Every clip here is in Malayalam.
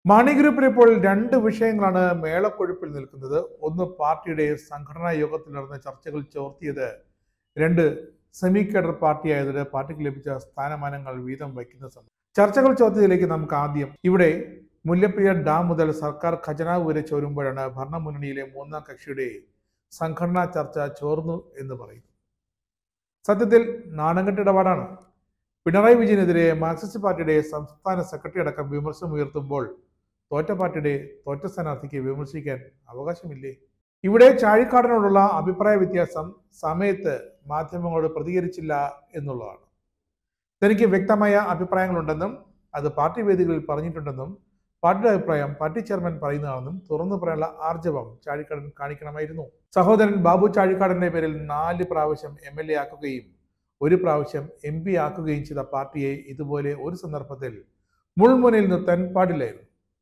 മാണി ഗ്രൂപ്പിൽ ഇപ്പോൾ രണ്ട് വിഷയങ്ങളാണ് മേളക്കൊഴുപ്പിൽ നിൽക്കുന്നത്. ഒന്ന്, പാർട്ടിയുടെ സംഘടനാ യോഗത്തിൽ നടന്ന ചർച്ചകൾ ചോർത്തിയത്. രണ്ട്, സെമി കേഡർ പാർട്ടി ആയതോടെ പാർട്ടിക്ക് ലഭിച്ച സ്ഥാനമാനങ്ങൾ വീതം വയ്ക്കുന്ന സമയം. ചർച്ചകൾ ചോർത്തിയതിലേക്ക് നമുക്ക് ആദ്യം. ഇവിടെ മുല്ലപ്പെരിയാർ ഡാം മുതൽ സർക്കാർ ഖജനാവ് വരെ ചോരുമ്പോഴാണ് ഭരണമുന്നണിയിലെ മൂന്നാം കക്ഷിയുടെ സംഘടനാ ചർച്ച ചോർന്നു എന്ന് പറയുന്നു. സത്യത്തിൽ നാണംകെട്ട ഇടപാടാണ്. പിണറായി വിജയനെതിരെ മാർക്സിസ്റ്റ് പാർട്ടിയുടെ സംസ്ഥാന സെക്രട്ടറി അടക്കം വിമർശനം ഉയർത്തുമ്പോൾ തോറ്റ പാർട്ടിയുടെ തോറ്റ സ്ഥാനാർത്ഥിക്ക് വിമർശിക്കാൻ അവകാശമില്ലേ? ഇവിടെ ചാഴിക്കാടനോടുള്ള അഭിപ്രായ വ്യത്യാസം സമയത്ത് മാധ്യമങ്ങളോട് പ്രതികരിച്ചില്ല എന്നുള്ളതാണ്. തനിക്ക് വ്യക്തമായ അഭിപ്രായങ്ങളുണ്ടെന്നും അത് പാർട്ടി വേദികളിൽ പറഞ്ഞിട്ടുണ്ടെന്നും പാർട്ടിയുടെ അഭിപ്രായം പാർട്ടി ചെയർമാൻ പറയുന്നതാണെന്നും തുറന്നു പറയാനുള്ള ആർജവം ചാഴിക്കാടൻ കാണിക്കണമായിരുന്നു. സഹോദരൻ ബാബു ചാഴിക്കാടന്റെ പേരിൽ 4 പ്രാവശ്യം MLA ആക്കുകയും 1 പ്രാവശ്യം MP ആക്കുകയും ചെയ്ത പാർട്ടിയെ ഇതുപോലെ ഒരു സന്ദർഭത്തിൽ മുൾമുനയിൽ നിർത്താൻ പാടില്ലായിരുന്നു.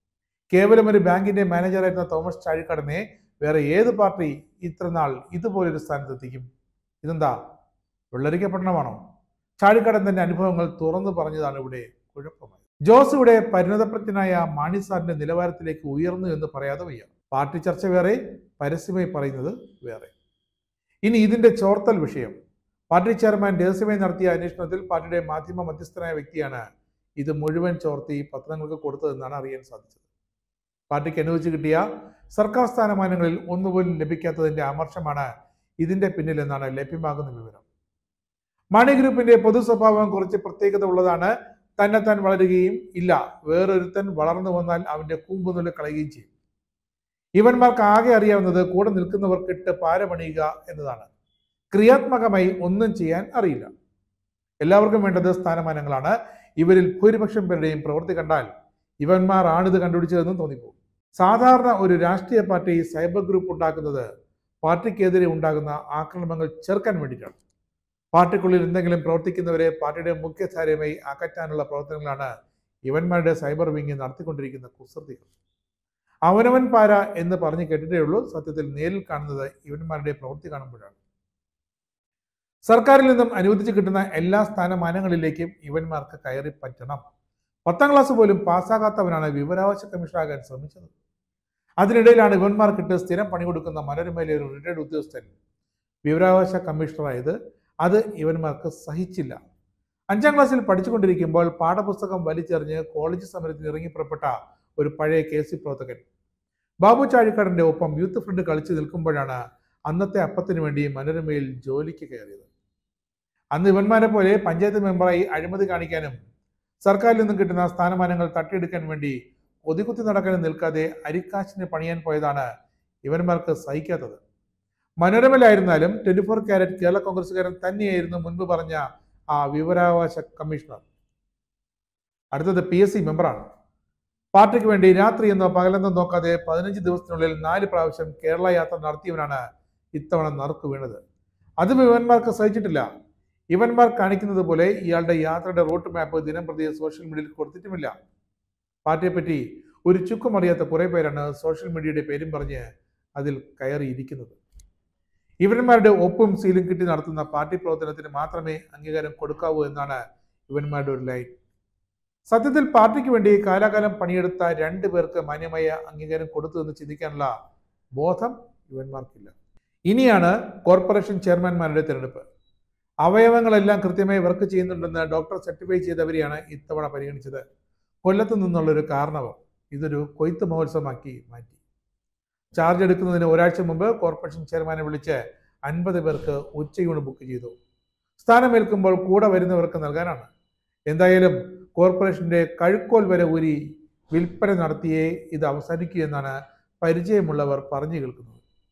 കേവലം ഒരു ബാങ്കിന്റെ മാനേജറായിരുന്ന തോമസ് ചാഴിക്കാടനെ വേറെ ഏത് പാർട്ടി ഇത്രനാൾ ഇതുപോലൊരു സ്ഥാനത്തെത്തിക്കും? ഇതെന്താ വെള്ളരിക്കപ്പെട്ടണമാണോ? ചാഴിക്കാടൻ തന്റെ അനുഭവങ്ങൾ തുറന്നു പറഞ്ഞതാണ് ഇവിടെ കുഴപ്പമായി. ജോസ് ഇവിടെ പരിണതപ്രജ്ഞനായ മാണി സാറിന്റെ നിലവാരത്തിലേക്ക് ഉയർന്നു എന്ന് പറയാതെ വയ്യ. പാർട്ടി ചർച്ച വേറെ, പരസ്യമായി പറയുന്നത് വേറെ. ഇനി ഇതിന്റെ ചോർത്തൽ വിഷയം. പാർട്ടി ചെയർമാൻ രഹസ്യമായി നടത്തിയ അന്വേഷണത്തിൽ പാർട്ടിയുടെ മാധ്യമ മധ്യസ്ഥനായ വ്യക്തിയാണ് ഇത് മുഴുവൻ ചോർത്തി പത്രങ്ങൾക്ക് കൊടുത്തതെന്നാണ് അറിയാൻ സാധിച്ചത്. പാർട്ടിക്ക് അനുവദിച്ചു കിട്ടിയ സർക്കാർ സ്ഥാനമാനങ്ങളിൽ ഒന്നുപോലും ലഭിക്കാത്തതിന്റെ അമർഷമാണ് ഇതിന്റെ പിന്നിലെന്നാണ് ലഭ്യമാകുന്ന വിവരം. മാണി ഗ്രൂപ്പിന്റെ പൊതു സ്വഭാവം കുറച്ച് പ്രത്യേകത ഉള്ളതാണ്. തന്നെത്താൻ വളരുകയും ഇല്ല, വേറൊരുത്തൻ വളർന്നു വന്നാൽ അവന്റെ കൂമ്പുനുള്ളിൽ കളയുകയും ചെയ്യും. ഇവന്മാർക്ക് ആകെ അറിയാവുന്നത് കൂടെ നിൽക്കുന്നവർക്കിട്ട് പാരപണിയുക എന്നതാണ്. ക്രിയാത്മകമായി ഒന്നും ചെയ്യാൻ അറിയില്ല. എല്ലാവർക്കും വേണ്ടത് സ്ഥാനമാനങ്ങളാണ്. ഇവരിൽ ഭൂരിപക്ഷം പേരുടെയും പ്രവൃത്തി കണ്ടാൽ ഇവന്മാർ ആണിത് കണ്ടുപിടിച്ചതെന്നും തോന്നിപ്പോകും. സാധാരണ ഒരു രാഷ്ട്രീയ പാർട്ടി സൈബർ ഗ്രൂപ്പ് ഉണ്ടാക്കുന്നത് പാർട്ടിക്കെതിരെ ഉണ്ടാകുന്ന ആക്രമണങ്ങൾ ചെറുക്കാൻ വേണ്ടിയിട്ടാണ്. പാർട്ടിക്കുള്ളിൽ എന്തെങ്കിലും പ്രവർത്തിക്കുന്നവരെ പാർട്ടിയുടെ മുഖ്യധാരയുമായി അകറ്റാനുള്ള പ്രവർത്തനങ്ങളാണ് ഇവന്മാരുടെ സൈബർ വിങ് നടത്തിക്കൊണ്ടിരിക്കുന്ന കുസൃതികൾ. അവനവൻ പാര എന്ന് പറഞ്ഞ് കേട്ടിട്ടേ ഉള്ളൂ. സത്യത്തിൽ നേരിൽ കാണുന്നത് ഇവന്മാരുടെ പ്രവൃത്തി കാണുമ്പോഴാണ്. സർക്കാരിൽ നിന്നും അനുവദിച്ചു കിട്ടുന്ന എല്ലാ സ്ഥാനമാനങ്ങളിലേക്കും ഇവന്മാർക്ക് കയറി പറ്റണം. 10ാം ക്ലാസ് പോലും പാസ്സാകാത്തവനാണ് വിവരാവകാശ കമ്മീഷണറാകാൻ ശ്രമിച്ചത്. അതിനിടയിലാണ് ഇവന്മാർക്കിട്ട് സ്ഥിരം പണി കൊടുക്കുന്ന മനോരമയിലെ ഒരു റിട്ടയർഡ് ഉദ്യോഗസ്ഥൻ വിവരാവകാശ കമ്മീഷണറായത്. അത് ഇവന്മാർക്ക് സഹിച്ചില്ല. 5ാം ക്ലാസ്സിൽ പഠിച്ചുകൊണ്ടിരിക്കുമ്പോൾ പാഠപുസ്തകം വലിച്ചെറിഞ്ഞ് കോളേജ് സമരത്തിന് ഇറങ്ങിപ്പുറപ്പെട്ട ഒരു പഴയ KC പ്രവർത്തകൻ ബാബു ചാഴിക്കാടന്റെ ഒപ്പം യൂത്ത് ഫ്രണ്ട് കളിച്ചു നിൽക്കുമ്പോഴാണ് അന്നത്തെ അപ്പത്തിന് വേണ്ടി മനോരമയിൽ ജോലിക്ക് കയറിയത്. അന്ന് ഇവന്മാരെ പോലെ പഞ്ചായത്ത് മെമ്പറായി അഴിമതി കാണിക്കാനും സർക്കാരിൽ നിന്നും കിട്ടുന്ന സ്ഥാനമാനങ്ങൾ തട്ടിയെടുക്കാൻ വേണ്ടി ഒതുകുത്തി നടക്കാനും നിൽക്കാതെ അരിക്കാശിന് പണിയാൻ പോയതാണ് ഇവന്മാർക്ക് സഹിക്കാത്തത്. മനോരമയിലായിരുന്നാലും 24 കാരറ്റ് കേരള കോൺഗ്രസുകാരൻ തന്നെയായിരുന്നു മുൻപ് പറഞ്ഞ ആ വിവരാവകാശ കമ്മീഷണർ. അടുത്തത് PSC മെമ്പറാണ്. പാർട്ടിക്ക് വേണ്ടി രാത്രി എന്നോ പകലെന്നോ നോക്കാതെ 15 ദിവസത്തിനുള്ളിൽ 4 പ്രാവശ്യം കേരള യാത്ര നടത്തിയവനാണ് ഇത്തവണ നറുക്ക് വീണത്. അതും ഇവന്മാർക്ക് സഹിച്ചിട്ടില്ല. ഇവന്മാർ കാണിക്കുന്നത് പോലെ ഇയാളുടെ യാത്രയുടെ റൂട്ട് മാപ്പ് ദിനം പ്രതി സോഷ്യൽ മീഡിയയിൽ കൊടുത്തിട്ടുമില്ല. പാർട്ടിയെപ്പറ്റി ഒരു ചുക്കും അറിയാത്ത കുറെ പേരാണ് സോഷ്യൽ മീഡിയയുടെ പേരും പറഞ്ഞ് അതിൽ കയറിയിരിക്കുന്നത്. ഇവന്മാരുടെ ഒപ്പും സീലും കിട്ടി നടത്തുന്ന പാർട്ടി പ്രവർത്തനത്തിന് മാത്രമേ അംഗീകാരം കൊടുക്കാവൂ എന്നാണ് ഇവന്മാരുടെ ഒരു ലൈൻ. സത്യത്തിൽ പാർട്ടിക്ക് വേണ്ടി കാലാകാലം പണിയെടുത്ത 2 പേർക്ക് മാന്യമായ അംഗീകാരം കൊടുത്തു എന്ന് ചിന്തിക്കാനുള്ള ബോധം ഇവന്മാർക്കില്ല. ഇനിയാണ് കോർപ്പറേഷൻ ചെയർമാൻമാരുടെ തിരഞ്ഞെടുപ്പ്. അവയവങ്ങളെല്ലാം കൃത്യമായി വർക്ക് ചെയ്യുന്നുണ്ടെന്ന് ഡോക്ടർ സർട്ടിഫൈ ചെയ്തവരെയാണ് ഇത്തവണ പരിഗണിച്ചത്. കൊല്ലത്ത് നിന്നുള്ളൊരു കാരണവർ ഇതൊരു കൊയ്ത്ത് മഹോത്സവമാക്കി മാറ്റി. ചാർജ് എടുക്കുന്നതിന് ഒരാഴ്ച മുമ്പ് കോർപ്പറേഷൻ ചെയർമാനെ വിളിച്ച് 50 പേർക്ക് ഉച്ചയൂണ് ബുക്ക് ചെയ്തു. സ്ഥാനമേൽക്കുമ്പോൾ കൂടെ വരുന്നവർക്ക് നൽകാനാണ്. എന്തായാലും കോർപ്പറേഷന്റെ കഴുക്കോൽ വരെ ഊരി വിൽപ്പന നടത്തിയേ ഇത് അവസാനിക്കൂ എന്നാണ് പരിചയമുള്ളവർ പറഞ്ഞു കേൾക്കുന്നത്.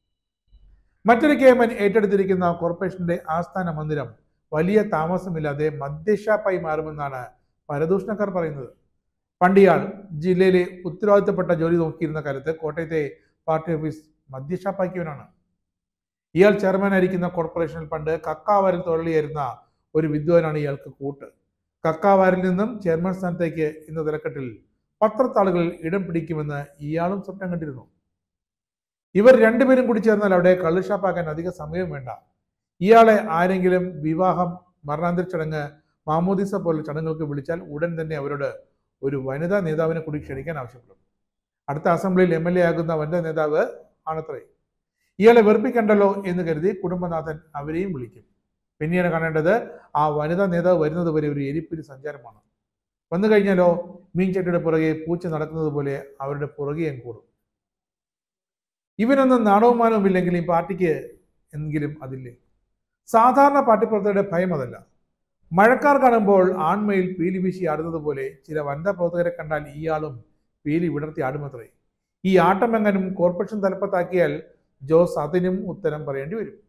മറ്റൊരു കേമൻ ഏറ്റെടുത്തിരിക്കുന്ന കോർപ്പറേഷന്റെ ആസ്ഥാന മന്ദിരം വലിയ താമസമില്ലാതെ മദ്യഷാപ്പായി മാറുമെന്നാണ് പരദൂഷണക്കാർ പറയുന്നത്. പണ്ടിയാൾ ജില്ലയിലെ ഉത്തരവാദിത്തപ്പെട്ട ജോലി നോക്കിയിരുന്ന കാലത്ത് കോട്ടയത്തെ പാർട്ടി ഓഫീസ് മദ്യഷാപ്പാക്കിയവനാണ്. ഇയാൾ ചെയർമാനായിരിക്കുന്ന കോർപ്പറേഷനിൽ പണ്ട് കക്കാവാരിൽ തൊഴിലായിരുന്ന ഒരു വിദ്വാനാണ് ഇയാൾക്ക് കൂട്ട്. കക്കാവാരിൽ നിന്നും ചെയർമാൻ സ്ഥാനത്തേക്ക് ഇന്ന തലക്കെട്ടിൽ പത്രത്താളുകളിൽ ഇടം പിടിക്കുമെന്ന് ഇയാളും സ്വപ്നം കണ്ടിരുന്നു. ഇവർ 2 പേരും കൂടി ചേർന്നാൽ അവിടെ കള്ളുഷാപ്പാക്കാൻ അധിക സമയം വേണ്ട. ഇയാളെ ആരെങ്കിലും വിവാഹം, മരണാന്തര ചടങ്ങ്, മാമോദിസ പോലുള്ള ചടങ്ങുകൾക്ക് വിളിച്ചാൽ ഉടൻ തന്നെ അവരോട് ഒരു വനിതാ നേതാവിനെ കൂടി ക്ഷണിക്കാൻ ആവശ്യപ്പെടും. അടുത്ത അസംബ്ലിയിൽ MLA ആകുന്ന വനിതാ നേതാവ് ആണത്രേ. ഇയാളെ വെറുപ്പിക്കണ്ടല്ലോ എന്ന് കരുതി കുടുംബനാഥൻ അവരെയും വിളിക്കും. പിന്നീട് കാണേണ്ടത് ആ വനിതാ നേതാവ് വരുന്നത് വരെ ഒരു എരിപ്പിരി സഞ്ചാരമാണ്. വന്നു കഴിഞ്ഞാലോ മീൻചട്ടിയുടെ പുറകെ പൂച്ച നടക്കുന്നത് പോലെ അവരുടെ പുറകെയും കൂടും. ഇവനൊന്നും നാണവും മാനവും ഇല്ലെങ്കിൽ ഈ പാർട്ടിക്ക് എങ്കിലും അതില്ലേ? സാധാരണ പാർട്ടി പ്രവർത്തകരുടെ ഭയം അതല്ല. മഴക്കാർ കാണുമ്പോൾ ആൺമയിൽ പീലി വീശി ആടുന്നത് പോലെ ചില വനിതാ പ്രവർത്തകരെ കണ്ടാൽ ഇയാളും പീലി വിടർത്തി ആടുമത്രേ. ഈ ആട്ടമെങ്ങനും കോർപ്പറേഷൻ തലപ്പത്താക്കിയാൽ ജോസ് അതിനും ഉത്തരം പറയേണ്ടി വരും.